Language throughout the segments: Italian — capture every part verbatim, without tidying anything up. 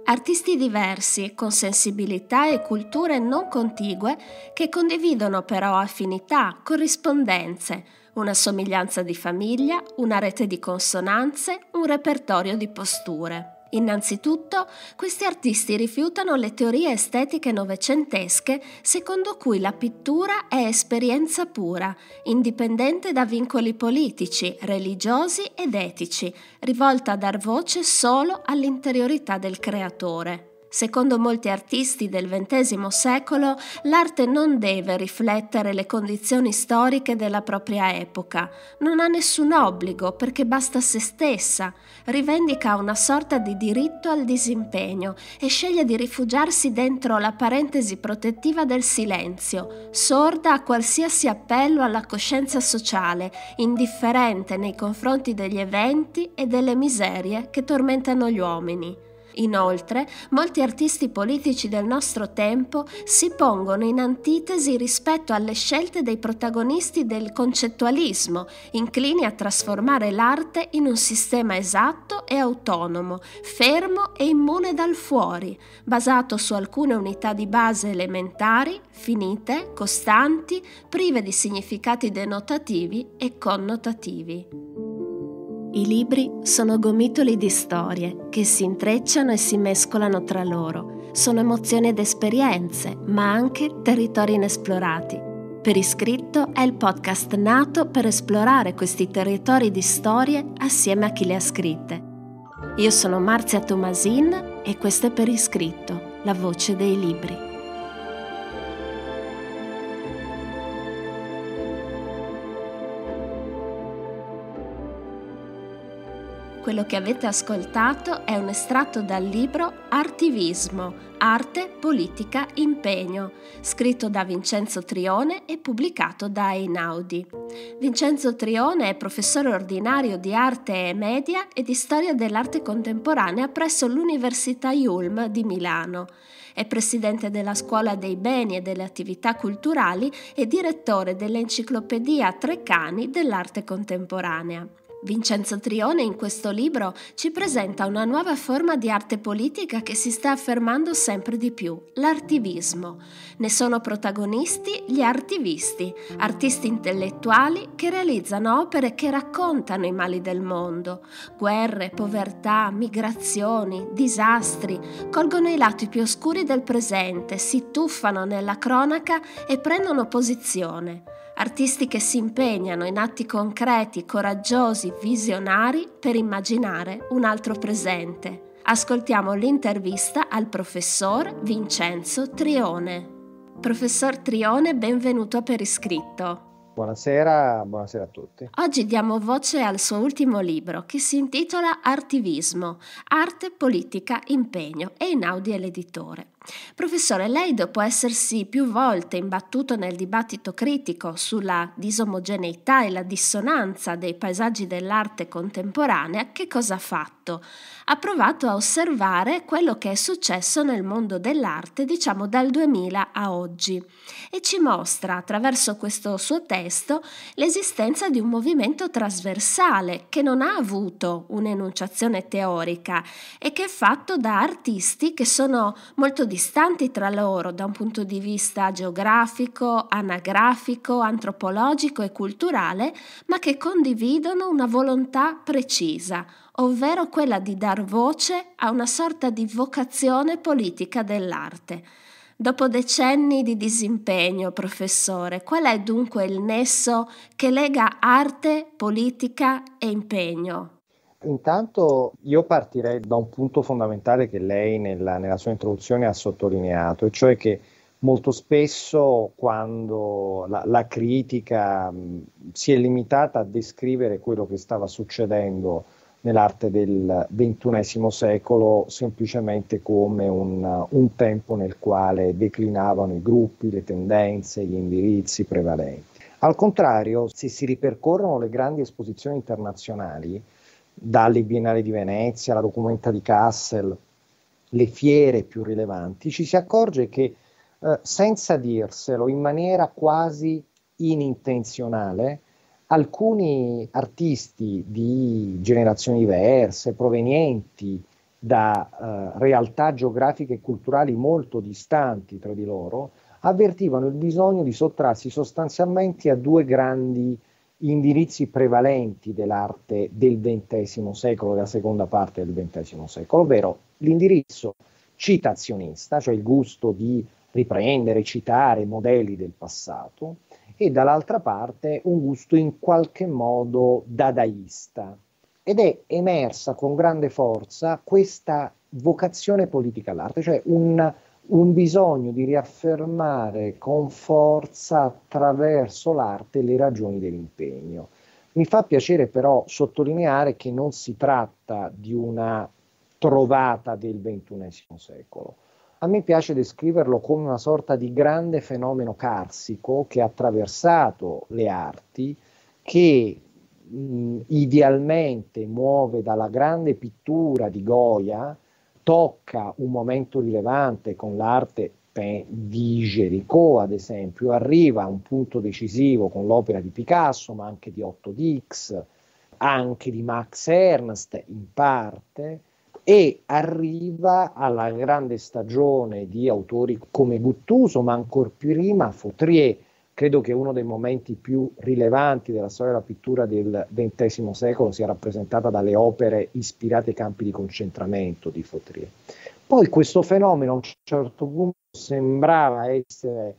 Artisti diversi, con sensibilità e culture non contigue, che condividono però affinità, corrispondenze, una somiglianza di famiglia, una rete di consonanze, un repertorio di posture. Innanzitutto, questi artisti rifiutano le teorie estetiche novecentesche secondo cui la pittura è esperienza pura, indipendente da vincoli politici, religiosi ed etici, rivolta a dar voce solo all'interiorità del creatore. Secondo molti artisti del ventesimo secolo, l'arte non deve riflettere le condizioni storiche della propria epoca, non ha nessun obbligo perché basta a se stessa, rivendica una sorta di diritto al disimpegno e sceglie di rifugiarsi dentro la parentesi protettiva del silenzio, sorda a qualsiasi appello alla coscienza sociale, indifferente nei confronti degli eventi e delle miserie che tormentano gli uomini. Inoltre, molti artisti politici del nostro tempo si pongono in antitesi rispetto alle scelte dei protagonisti del concettualismo, inclini a trasformare l'arte in un sistema esatto e autonomo, fermo e immune dal fuori, basato su alcune unità di base elementari, finite, costanti, prive di significati denotativi e connotativi. I libri sono gomitoli di storie che si intrecciano e si mescolano tra loro. Sono emozioni ed esperienze, ma anche territori inesplorati. Per Iscritto è il podcast nato per esplorare questi territori di storie assieme a chi le ha scritte. Io sono Marzia Tomasin e questo è Per Iscritto, la voce dei libri. Quello che avete ascoltato è un estratto dal libro Artivismo, arte, politica, impegno, scritto da Vincenzo Trione e pubblicato da Einaudi. Vincenzo Trione è professore ordinario di arte e media e di storia dell'arte contemporanea presso l'Università Yulm di Milano. È presidente della Scuola dei Beni e delle Attività Culturali e direttore dell'Enciclopedia Treccani dell'arte contemporanea. Vincenzo Trione in questo libro ci presenta una nuova forma di arte politica che si sta affermando sempre di più, l'artivismo. Ne sono protagonisti gli artivisti, artisti intellettuali che realizzano opere che raccontano i mali del mondo, guerre, povertà, migrazioni, disastri, colgono i lati più oscuri del presente, si tuffano nella cronaca e prendono posizione. Artisti che si impegnano in atti concreti, coraggiosi, visionari per immaginare un altro presente. Ascoltiamo l'intervista al professor Vincenzo Trione. Professor Trione, benvenuto a Per Iscritto. Buonasera, buonasera a tutti. Oggi diamo voce al suo ultimo libro che si intitola Artivismo, arte, politica, impegno e Einaudi è l'editore. Professore, lei dopo essersi più volte imbattuto nel dibattito critico sulla disomogeneità e la dissonanza dei paesaggi dell'arte contemporanea, che cosa ha fatto? Ha provato a osservare quello che è successo nel mondo dell'arte, diciamo dal duemila a oggi, e ci mostra attraverso questo suo testo l'esistenza di un movimento trasversale che non ha avuto un'enunciazione teorica e che è fatto da artisti che sono molto distanti tra loro da un punto di vista geografico, anagrafico, antropologico e culturale, ma che condividono una volontà precisa, ovvero quella di dar voce a una sorta di vocazione politica dell'arte. Dopo decenni di disimpegno, professore, qual è dunque il nesso che lega arte, politica e impegno? Intanto io partirei da un punto fondamentale che lei nella, nella sua introduzione ha sottolineato, e cioè che molto spesso quando la, la critica mh, si è limitata a descrivere quello che stava succedendo nell'arte del ventunesimo secolo semplicemente come un, un tempo nel quale declinavano i gruppi, le tendenze, gli indirizzi prevalenti. Al contrario, se si ripercorrono le grandi esposizioni internazionali, dalle Biennali di Venezia alla Documenta di Kassel, le fiere più rilevanti, ci si accorge che eh, senza dirselo, in maniera quasi inintenzionale, alcuni artisti di generazioni diverse, provenienti da eh, realtà geografiche e culturali molto distanti tra di loro, avvertivano il bisogno di sottrarsi sostanzialmente a due grandi indirizzi prevalenti dell'arte del ventesimo secolo, della seconda parte del ventesimo secolo, ovvero l'indirizzo citazionista, cioè il gusto di riprendere, citare modelli del passato, e dall'altra parte un gusto in qualche modo dadaista. Ed è emersa con grande forza questa vocazione politica all'arte, cioè un, un bisogno di riaffermare con forza attraverso l'arte le ragioni dell'impegno. Mi fa piacere però sottolineare che non si tratta di una trovata del ventunesimo secolo. A me piace descriverlo come una sorta di grande fenomeno carsico che ha attraversato le arti, che mh, idealmente muove dalla grande pittura di Goya, tocca un momento rilevante con l'arte di Géricault, ad esempio, arriva a un punto decisivo con l'opera di Picasso, ma anche di Otto Dix, anche di Max Ernst in parte, e arriva alla grande stagione di autori come Guttuso, ma ancor più prima Fautrier. Credo che uno dei momenti più rilevanti della storia della pittura del ventesimo secolo sia rappresentata dalle opere ispirate ai campi di concentramento di Fautrier. Poi questo fenomeno a un certo punto sembrava essere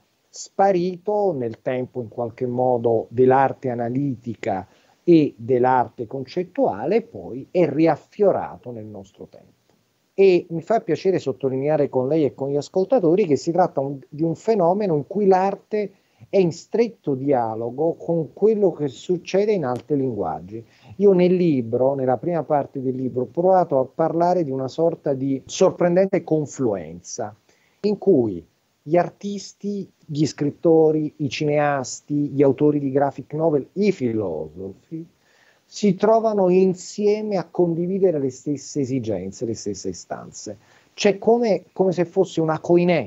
sparito nel tempo in qualche modo dell'arte analitica e dell'arte concettuale, poi è riaffiorato nel nostro tempo. E mi fa piacere sottolineare con lei e con gli ascoltatori che si tratta un, di un fenomeno in cui l'arte è in stretto dialogo con quello che succede in altri linguaggi. Io nel libro, nella prima parte del libro, ho provato a parlare di una sorta di sorprendente confluenza in cui gli artisti, gli scrittori, i cineasti, gli autori di graphic novel, i filosofi, si trovano insieme a condividere le stesse esigenze, le stesse istanze. C'è come, come se fosse una koinè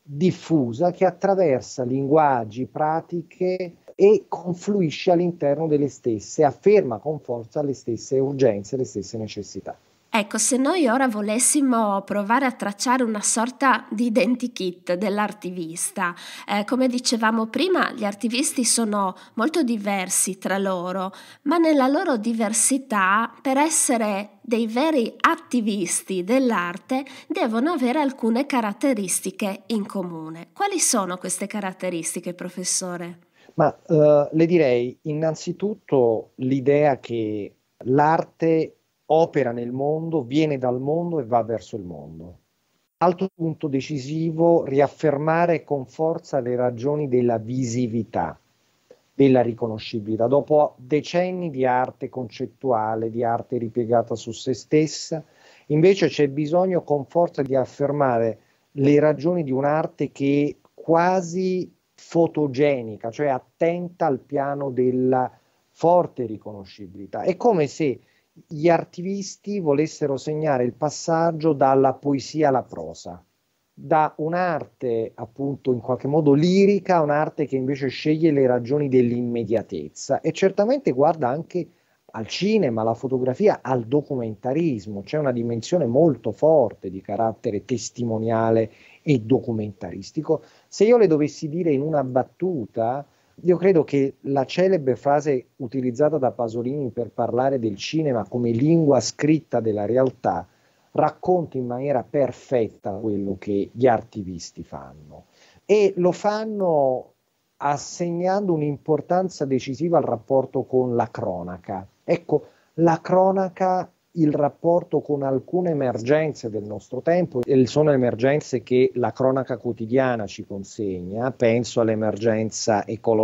diffusa che attraversa linguaggi, pratiche e confluisce all'interno delle stesse, afferma con forza le stesse urgenze, le stesse necessità. Ecco, se noi ora volessimo provare a tracciare una sorta di identikit dell'artivista, eh, come dicevamo prima, gli artivisti sono molto diversi tra loro, ma nella loro diversità, per essere dei veri attivisti dell'arte, devono avere alcune caratteristiche in comune. Quali sono queste caratteristiche, professore? Ma uh, le direi innanzitutto l'idea che l'arte opera nel mondo, viene dal mondo e va verso il mondo. Altro punto decisivo, riaffermare con forza le ragioni della visività, della riconoscibilità. Dopo decenni di arte concettuale, di arte ripiegata su se stessa, invece c'è bisogno con forza di affermare le ragioni di un'arte che è quasi fotogenica, cioè attenta al piano della forte riconoscibilità. È come se gli artivisti volessero segnare il passaggio dalla poesia alla prosa, da un'arte appunto in qualche modo lirica a un'arte che invece sceglie le ragioni dell'immediatezza e certamente guarda anche al cinema, alla fotografia, al documentarismo. C'è una dimensione molto forte di carattere testimoniale e documentaristico. Se io le dovessi dire in una battuta, io credo che la celebre frase utilizzata da Pasolini per parlare del cinema come lingua scritta della realtà racconti in maniera perfetta quello che gli artivisti fanno e lo fanno assegnando un'importanza decisiva al rapporto con la cronaca. Ecco, la cronaca, il rapporto con alcune emergenze del nostro tempo, e sono emergenze che la cronaca quotidiana ci consegna, penso all'emergenza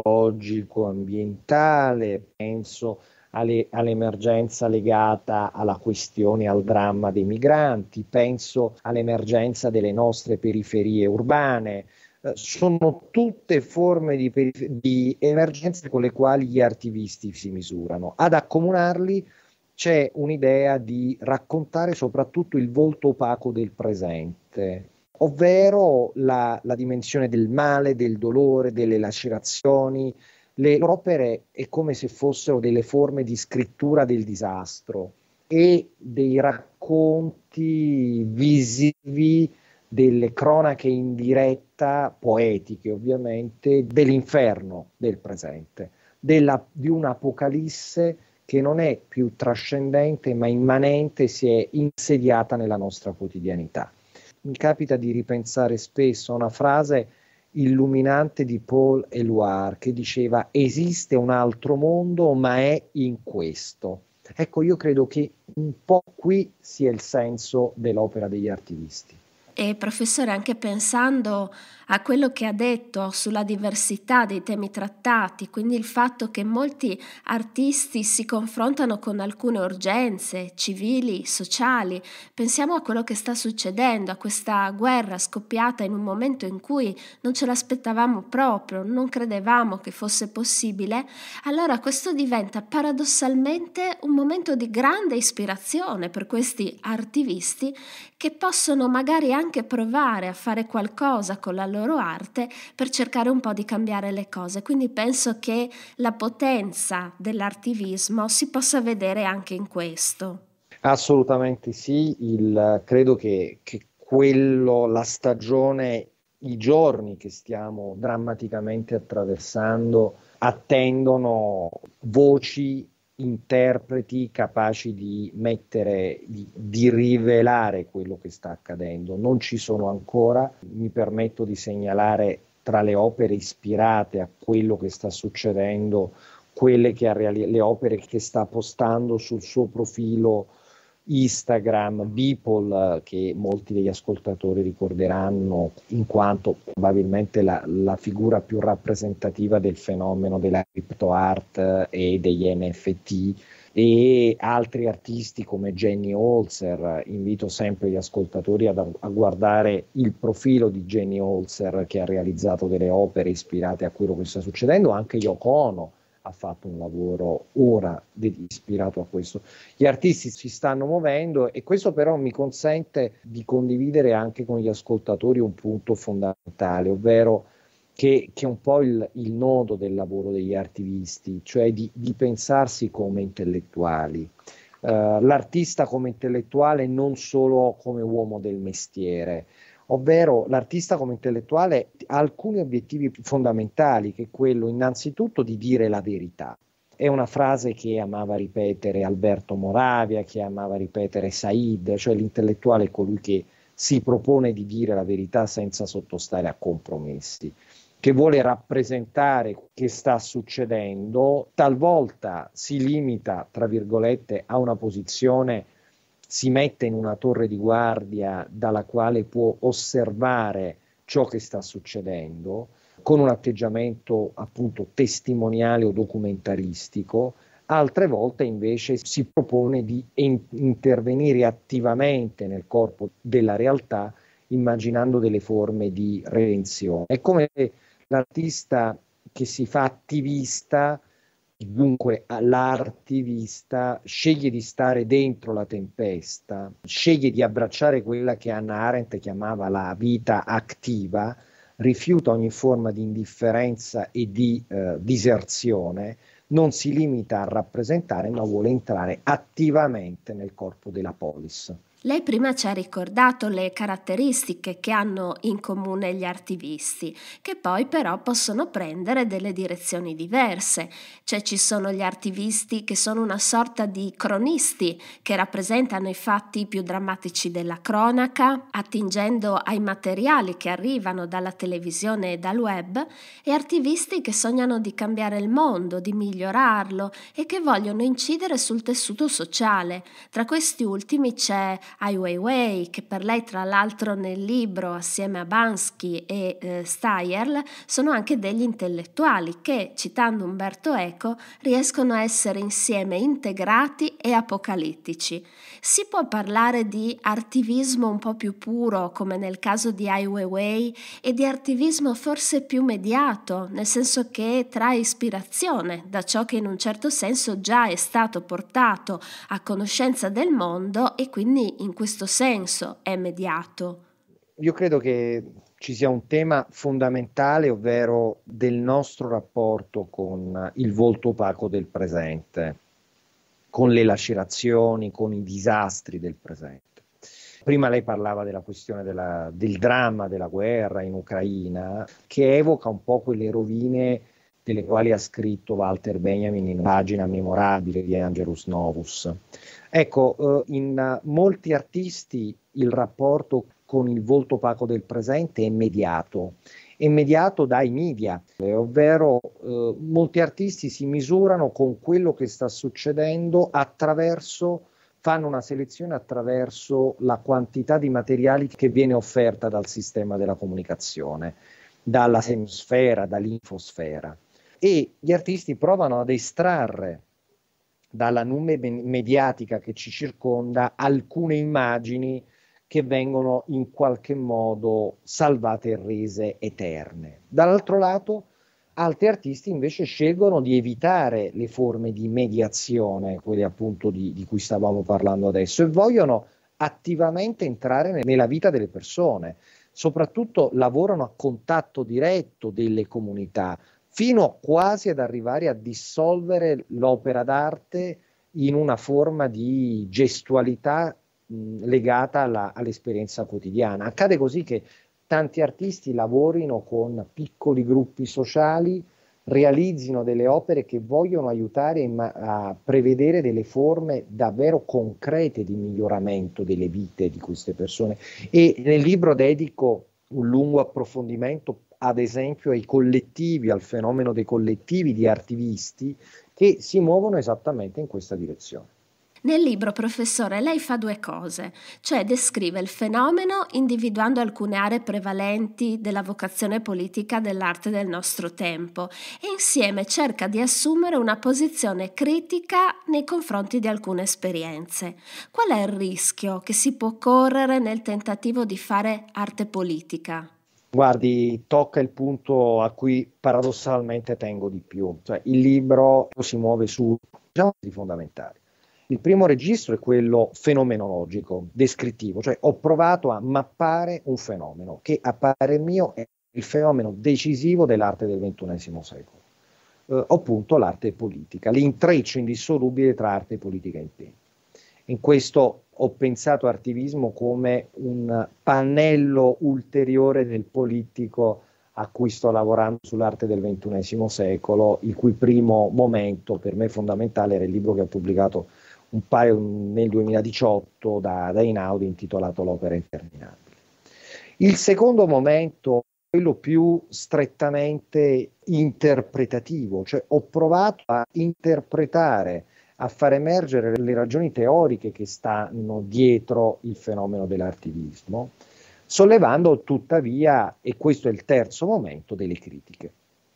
ecologico-ambientale, penso alle, all'emergenza legata alla questione, al dramma dei migranti, penso all'emergenza delle nostre periferie urbane. Eh, sono tutte forme di, di emergenze con le quali gli artivisti si misurano. Ad accomunarli c'è un'idea di raccontare soprattutto il volto opaco del presente, ovvero la, la dimensione del male, del dolore, delle lacerazioni. Le loro opere è come se fossero delle forme di scrittura del disastro e dei racconti visivi, delle cronache in diretta, poetiche ovviamente, dell'inferno del presente, della, di un'apocalisse che non è più trascendente ma immanente, si è insediata nella nostra quotidianità. Mi capita di ripensare spesso a una frase illuminante di Paul Éluard che diceva: esiste un altro mondo ma è in questo. Ecco, io credo che un po' qui sia il senso dell'opera degli artivisti. E professore, anche pensando a quello che ha detto sulla diversità dei temi trattati, quindi il fatto che molti artisti si confrontano con alcune urgenze civili, sociali, pensiamo a quello che sta succedendo, a questa guerra scoppiata in un momento in cui non ce l'aspettavamo proprio, non credevamo che fosse possibile, allora questo diventa paradossalmente un momento di grande ispirazione per questi artivisti che possono magari anche anche provare a fare qualcosa con la loro arte per cercare un po' di cambiare le cose. Quindi penso che la potenza dell'artivismo si possa vedere anche in questo. Assolutamente sì, il, credo che, che quello, la stagione, i giorni che stiamo drammaticamente attraversando attendono voci, interpreti capaci di mettere, di, di rivelare quello che sta accadendo. Non ci sono ancora, mi permetto di segnalare tra le opere ispirate a quello che sta succedendo, quelle che ha reali- le opere che sta postando sul suo profilo Instagram, Beeple, che molti degli ascoltatori ricorderanno in quanto probabilmente la, la figura più rappresentativa del fenomeno della crypto art e degli N F T, e altri artisti come Jenny Holzer. Invito sempre gli ascoltatori ad, a guardare il profilo di Jenny Holzer, che ha realizzato delle opere ispirate a quello che sta succedendo. Anche Yoko Ono ha fatto un lavoro ora ispirato a questo. Gli artisti si stanno muovendo e questo però mi consente di condividere anche con gli ascoltatori un punto fondamentale, ovvero che, che è un po' il, il nodo del lavoro degli artivisti, cioè di, di pensarsi come intellettuali. Uh, l'artista come intellettuale, non solo come uomo del mestiere, ovvero l'artista come intellettuale ha alcuni obiettivi fondamentali, che è quello innanzitutto di dire la verità. È una frase che amava ripetere Alberto Moravia, che amava ripetere Said, cioè l'intellettuale è colui che si propone di dire la verità senza sottostare a compromessi, che vuole rappresentare che sta succedendo, talvolta si limita, tra virgolette, a una posizione, si mette in una torre di guardia dalla quale può osservare ciò che sta succedendo, con un atteggiamento appunto testimoniale o documentaristico. Altre volte invece si propone di in- intervenire attivamente nel corpo della realtà, immaginando delle forme di redenzione. È come l'artista che si fa attivista, dunque l'artivista sceglie di stare dentro la tempesta, sceglie di abbracciare quella che Hannah Arendt chiamava la vita attiva, rifiuta ogni forma di indifferenza e di eh, diserzione, non si limita a rappresentare ma vuole entrare attivamente nel corpo della polis. Lei prima ci ha ricordato le caratteristiche che hanno in comune gli artivisti, che poi però possono prendere delle direzioni diverse. Cioè ci sono gli artivisti che sono una sorta di cronisti, che rappresentano i fatti più drammatici della cronaca, attingendo ai materiali che arrivano dalla televisione e dal web, e artivisti che sognano di cambiare il mondo, di migliorarlo e che vogliono incidere sul tessuto sociale. Tra questi ultimi c'è Ai Weiwei, che per lei tra l'altro nel libro assieme a Bansky e eh, Steyer sono anche degli intellettuali che, citando Umberto Eco, riescono a essere insieme integrati e apocalittici. Si può parlare di artivismo un po' più puro, come nel caso di Ai Weiwei, e di artivismo forse più mediato, nel senso che trae ispirazione da ciò che in un certo senso già è stato portato a conoscenza del mondo e quindi in questo senso è mediato. Io credo che ci sia un tema fondamentale, ovvero del nostro rapporto con il volto opaco del presente. con le lacerazioni, con i disastri del presente. Prima lei parlava della questione della, del dramma della guerra in Ucraina, che evoca un po' quelle rovine delle quali ha scritto Walter Benjamin in Pagina memorabile di Angelus Novus. Ecco, eh, in molti artisti il rapporto con il volto opaco del presente è mediato, è mediato dai media, ovvero eh, molti artisti si misurano con quello che sta succedendo attraverso, fanno una selezione attraverso la quantità di materiali che viene offerta dal sistema della comunicazione, dalla semosfera, dall'infosfera. E gli artisti provano ad estrarre dalla nube mediatica che ci circonda alcune immagini che vengono in qualche modo salvate e rese eterne. Dall'altro lato, altri artisti invece scelgono di evitare le forme di mediazione, quelle appunto di, di cui stavamo parlando adesso, e vogliono attivamente entrare nella vita delle persone, soprattutto lavorano a contatto diretto delle comunità, fino quasi ad arrivare a dissolvere l'opera d'arte in una forma di gestualità mh, legata alla, all'esperienza quotidiana. Accade così che tanti artisti lavorino con piccoli gruppi sociali, realizzino delle opere che vogliono aiutare a prevedere delle forme davvero concrete di miglioramento delle vite di queste persone. E nel libro dedico un lungo approfondimento ad esempio ai collettivi, al fenomeno dei collettivi di artivisti che si muovono esattamente in questa direzione. Nel libro, professore, lei fa due cose, cioè descrive il fenomeno individuando alcune aree prevalenti della vocazione politica dell'arte del nostro tempo e insieme cerca di assumere una posizione critica nei confronti di alcune esperienze. Qual è il rischio che si può correre nel tentativo di fare arte politica? Guardi, tocca il punto a cui paradossalmente tengo di più, cioè il libro si muove su registri fondamentali. Il primo registro è quello fenomenologico, descrittivo, cioè ho provato a mappare un fenomeno che a parer mio è il fenomeno decisivo dell'arte del ventunesimo secolo, eh, appunto l'arte politica, l'intreccio indissolubile tra arte, politica e impegno. In questo ho pensato artivismo come un pannello ulteriore del politico a cui sto lavorando sull'arte del ventunesimo secolo, il cui primo momento per me fondamentale era il libro che ho pubblicato un paio nel duemiladiciotto da, da Einaudi intitolato L'opera interminabile. Il secondo momento, quello più strettamente interpretativo, cioè ho provato a interpretare, a far emergere le ragioni teoriche che stanno dietro il fenomeno dell'artivismo, sollevando tuttavia, e questo è il terzo momento, delle critiche.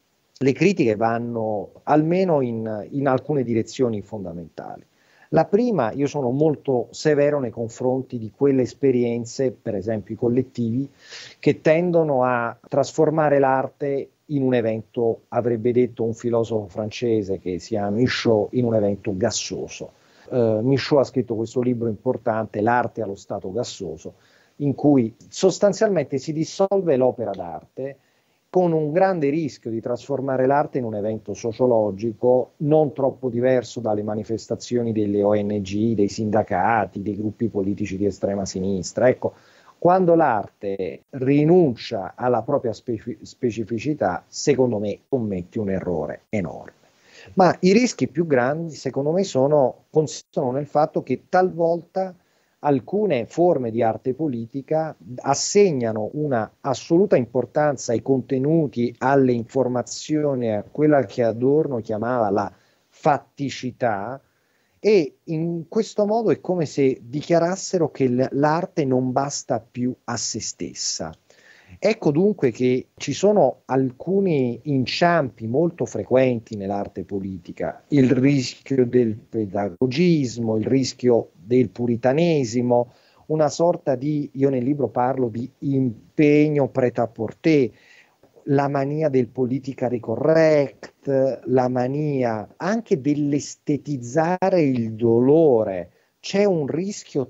Le critiche vanno almeno in, in alcune direzioni fondamentali. La prima, io sono molto severo nei confronti di quelle esperienze, per esempio i collettivi, che tendono a trasformare l'arte in un evento, avrebbe detto un filosofo francese che si chiama Michaud, in un evento gassoso. Uh, Michaud ha scritto questo libro importante, L'arte allo stato gassoso, in cui sostanzialmente si dissolve l'opera d'arte con un grande rischio di trasformare l'arte in un evento sociologico non troppo diverso dalle manifestazioni delle O N G, dei sindacati, dei gruppi politici di estrema sinistra. Ecco, quando l'arte rinuncia alla propria speci- specificità, secondo me commette un errore enorme. Ma i rischi più grandi, secondo me, sono, consistono nel fatto che talvolta alcune forme di arte politica assegnano una assoluta importanza ai contenuti, alle informazioni, a quella che Adorno chiamava la fatticità, e in questo modo è come se dichiarassero che l'arte non basta più a se stessa. Ecco dunque che ci sono alcuni inciampi molto frequenti nell'arte politica, il rischio del pedagogismo, il rischio del puritanesimo, una sorta di, io nel libro parlo di impegno prêt-à-porter, la mania del politically correct, la mania anche dell'estetizzare il dolore. C'è un rischio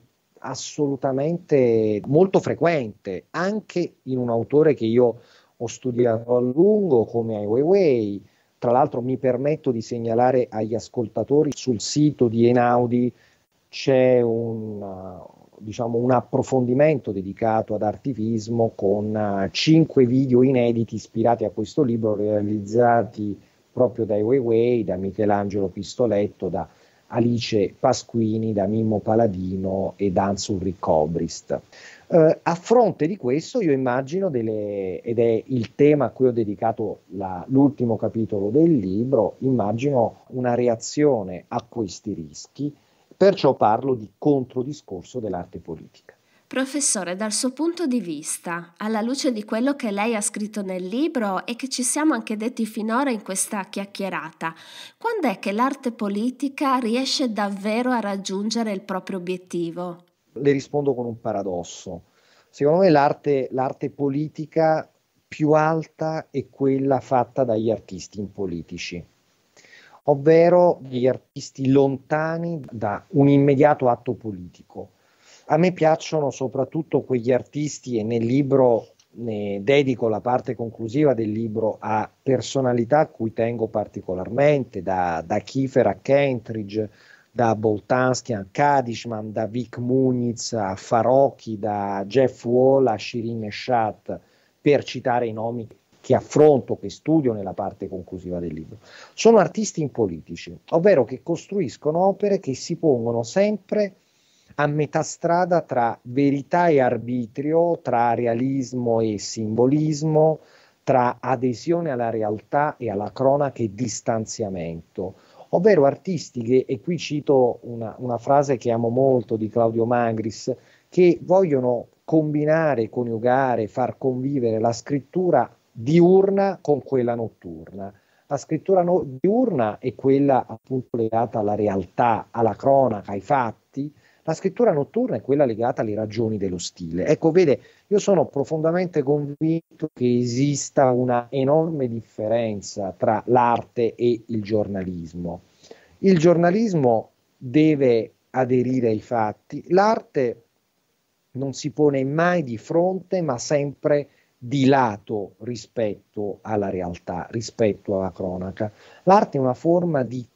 assolutamente molto frequente, anche in un autore che io ho studiato a lungo come Ai Weiwei, Tra l'altro mi permetto di segnalare agli ascoltatori, sul sito di Einaudi c'è un, uh, diciamo, un approfondimento dedicato ad artivismo con uh, cinque video inediti ispirati a questo libro, realizzati proprio da Ai Weiwei, da Michelangelo Pistoletto, da Alice Pasquini, da Mimmo Paladino e da Hans-Ulrich Obrist. Uh, a fronte di questo io immagino delle, ed è il tema a cui ho dedicato la, l'ultimo capitolo del libro, immagino una reazione a questi rischi, perciò parlo di controdiscorso dell'arte politica. Professore, dal suo punto di vista, alla luce di quello che lei ha scritto nel libro e che ci siamo anche detti finora in questa chiacchierata, quando è che l'arte politica riesce davvero a raggiungere il proprio obiettivo? Le rispondo con un paradosso. Secondo me l'arte, l'arte politica più alta è quella fatta dagli artisti impolitici, ovvero gli artisti lontani da un immediato atto politico. A me piacciono soprattutto quegli artisti, e nel libro ne dedico la parte conclusiva del libro a personalità a cui tengo particolarmente, da, da Kiefer a Kentridge, da Boltanski a Kadishman, da Vic Muniz a Farocchi, da Jeff Wall a Shirin Eshat, per citare i nomi che affronto, che studio nella parte conclusiva del libro. Sono artisti impolitici, ovvero che costruiscono opere che si pongono sempre a metà strada tra verità e arbitrio, tra realismo e simbolismo, tra adesione alla realtà e alla cronaca e distanziamento, ovvero artisti che, e qui cito una, una frase che amo molto di Claudio Magris, che vogliono combinare, coniugare, far convivere la scrittura diurna con quella notturna. La scrittura no- diurna è quella appunto legata alla realtà, alla cronaca, ai fatti. La scrittura notturna è quella legata alle ragioni dello stile. Ecco, vede, io sono profondamente convinto che esista una enorme differenza tra l'arte e il giornalismo. Il giornalismo deve aderire ai fatti, l'arte non si pone mai di fronte, ma sempre di lato rispetto alla realtà, rispetto alla cronaca. L'arte è una forma di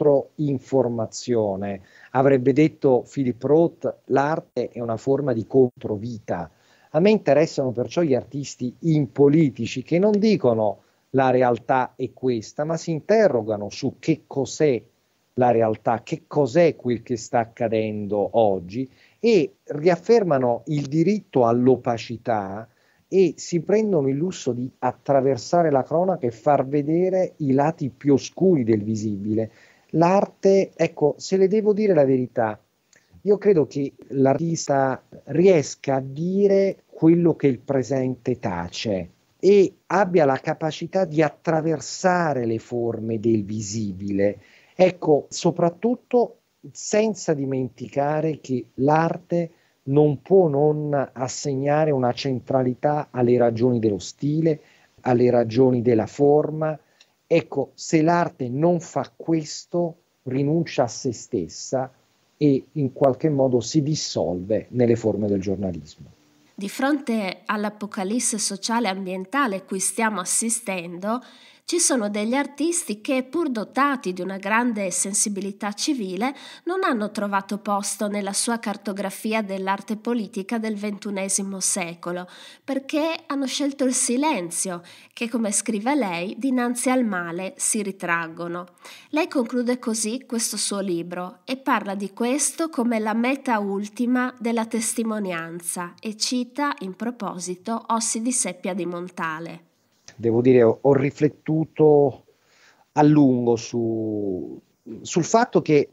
controinformazione. Avrebbe detto Philip Roth, l'arte è una forma di controvita. A me interessano perciò gli artisti impolitici che non dicono la realtà è questa, ma si interrogano su che cos'è la realtà, che cos'è quel che sta accadendo oggi, e riaffermano il diritto all'opacità e si prendono il lusso di attraversare la cronaca e far vedere i lati più oscuri del visibile. L'arte, ecco, se le devo dire la verità, io credo che l'artista riesca a dire quello che il presente tace e abbia la capacità di attraversare le forme del visibile. Ecco, soprattutto senza dimenticare che l'arte non può non assegnare una centralità alle ragioni dello stile, alle ragioni della forma. Ecco, se l'arte non fa questo, rinuncia a se stessa e in qualche modo si dissolve nelle forme del giornalismo. Di fronte all'apocalisse sociale e ambientale cui stiamo assistendo, ci sono degli artisti che, pur dotati di una grande sensibilità civile, non hanno trovato posto nella sua cartografia dell'arte politica del ventunesimo secolo, perché hanno scelto il silenzio, che, come scrive lei, dinanzi al male si ritraggono. Lei conclude così questo suo libro e parla di questo come la meta ultima della testimonianza e cita in proposito Ossi di Seppia di Montale. Devo dire, ho, ho riflettuto a lungo su, sul fatto che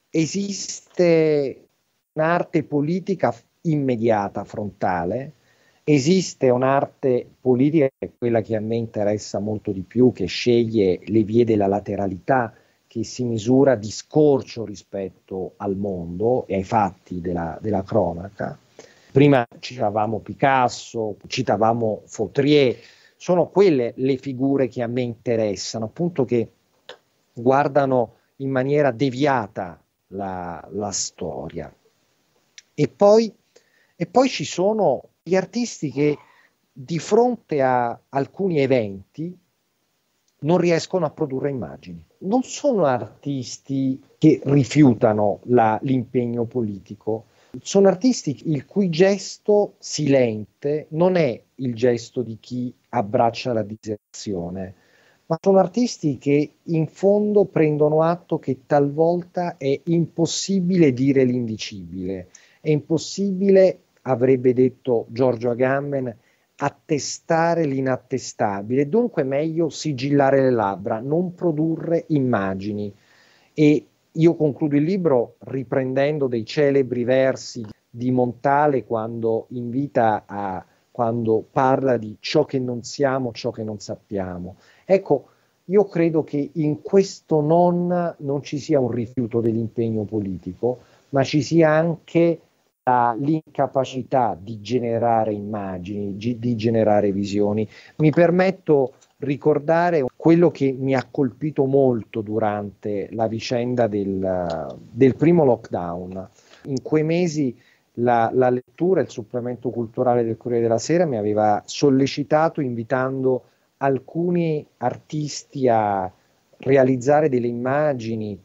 esiste un'arte politica immediata, frontale, esiste un'arte politica, che è quella che a me interessa molto di più, che sceglie le vie della lateralità, che si misura di scorcio rispetto al mondo e ai fatti della, della cronaca. Prima citavamo Picasso, citavamo Fautrier, sono quelle le figure che a me interessano, appunto, che guardano in maniera deviata la, la storia. E poi, e poi ci sono gli artisti che di fronte a alcuni eventi non riescono a produrre immagini. Non sono artisti che rifiutano la, l'impegno politico, sono artisti il cui gesto silente non è il gesto di chi abbraccia la diserzione, ma sono artisti che in fondo prendono atto che talvolta è impossibile dire l'indicibile, è impossibile, avrebbe detto Giorgio Agamben, attestare l'inattestabile, dunque è meglio sigillare le labbra, non produrre immagini. E io concludo il libro riprendendo dei celebri versi di Montale quando invita a, quando parla di ciò che non siamo, ciò che non sappiamo. Ecco, io credo che in questo non, non ci sia un rifiuto dell'impegno politico, ma ci sia anche la, l'incapacità di generare immagini, di, di generare visioni. Mi permetto ricordare quello che mi ha colpito molto durante la vicenda del, del primo lockdown. In quei mesi la, la lettura, il supplemento culturale del Corriere della Sera mi aveva sollecitato invitando alcuni artisti a realizzare delle immagini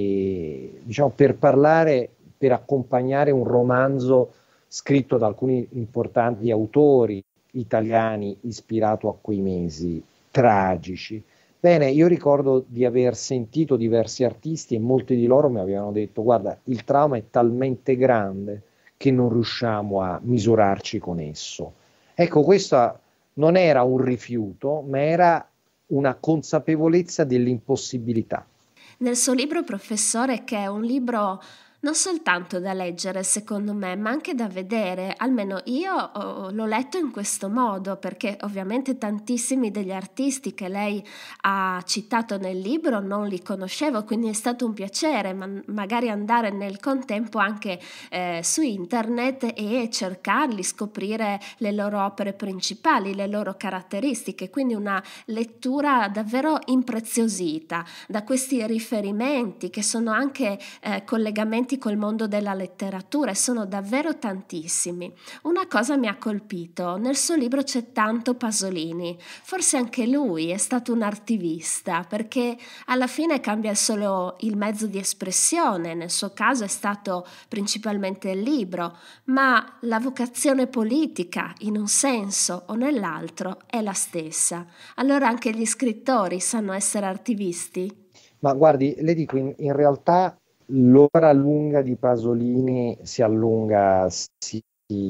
che, diciamo, per parlare, per accompagnare un romanzo scritto da alcuni importanti autori italiani ispirato a quei mesi tragici. Bene, io ricordo di aver sentito diversi artisti e molti di loro mi avevano detto: guarda, il trauma è talmente grande che non riusciamo a misurarci con esso. Ecco, questo non era un rifiuto, ma era una consapevolezza dell'impossibilità. Nel suo libro, professore, che è un libro non soltanto da leggere secondo me, ma anche da vedere, almeno io oh, l'ho letto in questo modo, perché ovviamente tantissimi degli artisti che lei ha citato nel libro non li conoscevo, quindi è stato un piacere ma magari andare nel contempo anche eh, su internet e cercarli, scoprire le loro opere principali, le loro caratteristiche, quindi una lettura davvero impreziosita da questi riferimenti che sono anche eh, collegamenti col mondo della letteratura e sono davvero tantissimi. Una cosa mi ha colpito: nel suo libro c'è tanto Pasolini, forse anche lui è stato un attivista, perché alla fine cambia solo il mezzo di espressione, nel suo caso è stato principalmente il libro, ma la vocazione politica in un senso o nell'altro è la stessa. Allora anche gli scrittori sanno essere attivisti? Ma guardi, le dico, in, in realtà l'ora lunga di Pasolini si allunga, si,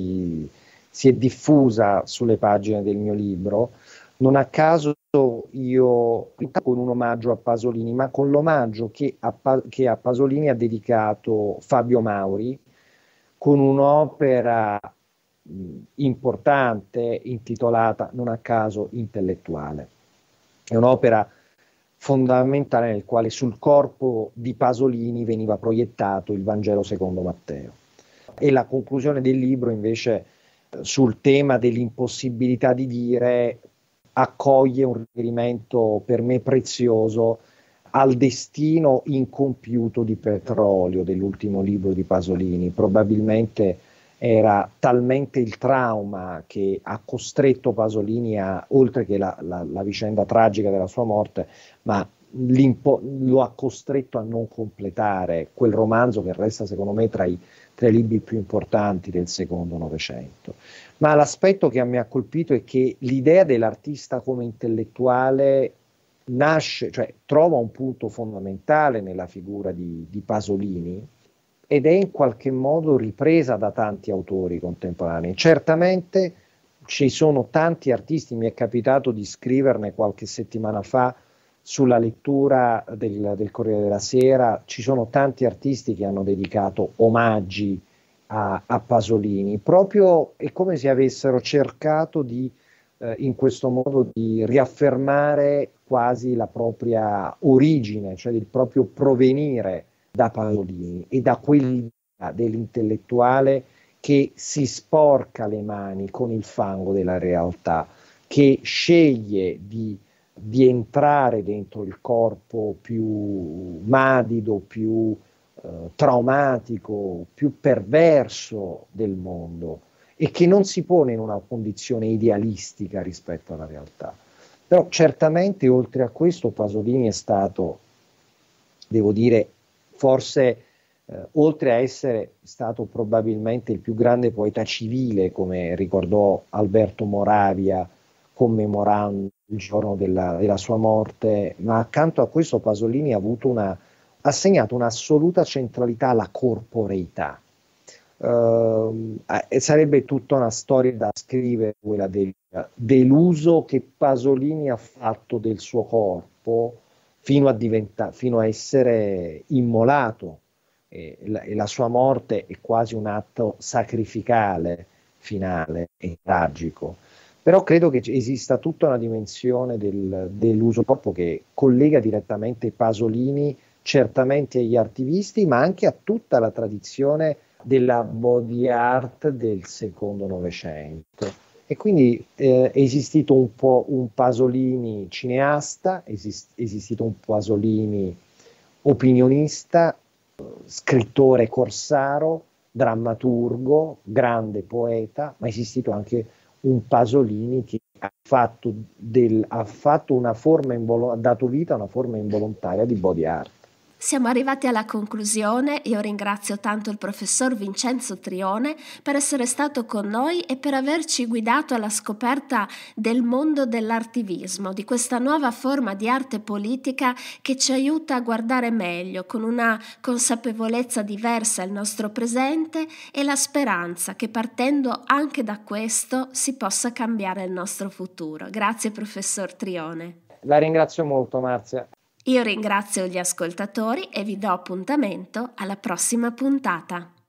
si è diffusa sulle pagine del mio libro. Non a caso io, con un omaggio a Pasolini, ma con l'omaggio che a, che a Pasolini ha dedicato Fabio Mauri, con un'opera importante intitolata, non a caso, Intellettuale. È un'opera fondamentale nel quale sul corpo di Pasolini veniva proiettato il Vangelo secondo Matteo. E la conclusione del libro invece sul tema dell'impossibilità di dire accoglie un riferimento per me prezioso al destino incompiuto di Petrolio, dell'ultimo libro di Pasolini. Probabilmente era talmente il trauma che ha costretto Pasolini a, oltre che la, la, la vicenda tragica della sua morte, ma lo ha costretto a non completare quel romanzo che resta secondo me tra i, tra i libri più importanti del secondo Novecento. Ma l'aspetto che mi ha colpito è che l'idea dell'artista come intellettuale nasce, cioè trova un punto fondamentale nella figura di, di Pasolini, ed è in qualche modo ripresa da tanti autori contemporanei. Certamente ci sono tanti artisti, mi è capitato di scriverne qualche settimana fa sulla lettura del, del Corriere della Sera, ci sono tanti artisti che hanno dedicato omaggi a, a Pasolini, proprio è come se avessero cercato di, eh, in questo modo, di riaffermare quasi la propria origine, cioè il proprio provenire da Pasolini e da quell'idea dell'intellettuale che si sporca le mani con il fango della realtà, che sceglie di, di entrare dentro il corpo più madido, più eh, traumatico, più perverso del mondo e che non si pone in una condizione idealistica rispetto alla realtà. Però certamente oltre a questo Pasolini è stato, devo dire, forse eh, oltre a essere stato probabilmente il più grande poeta civile, come ricordò Alberto Moravia commemorando il giorno della, della sua morte, ma accanto a questo Pasolini ha avuto una, ha segnato un'assoluta centralità alla corporeità. Uh, sarebbe tutta una storia da scrivere, quella del, dell'uso che Pasolini ha fatto del suo corpo fino a, diventa, fino a essere immolato, e la, e la sua morte è quasi un atto sacrificale finale e tragico. Però credo che esista tutta una dimensione del, dell'uso del corpo che collega direttamente Pasolini certamente agli artivisti, ma anche a tutta la tradizione della body art del secondo Novecento. E quindi eh, è esistito un po' un Pasolini cineasta, è esist- esistito un Pasolini opinionista, scrittore corsaro, drammaturgo, grande poeta, ma è esistito anche un Pasolini che ha fatto, del, ha fatto una forma involo- ha dato vita a una forma involontaria di body art. Siamo arrivati alla conclusione. Io ringrazio tanto il professor Vincenzo Trione per essere stato con noi e per averci guidato alla scoperta del mondo dell'artivismo, di questa nuova forma di arte politica che ci aiuta a guardare meglio, con una consapevolezza diversa il nostro presente e la speranza che partendo anche da questo si possa cambiare il nostro futuro. Grazie professor Trione. La ringrazio molto, Marzia. Io ringrazio gli ascoltatori e vi do appuntamento alla prossima puntata.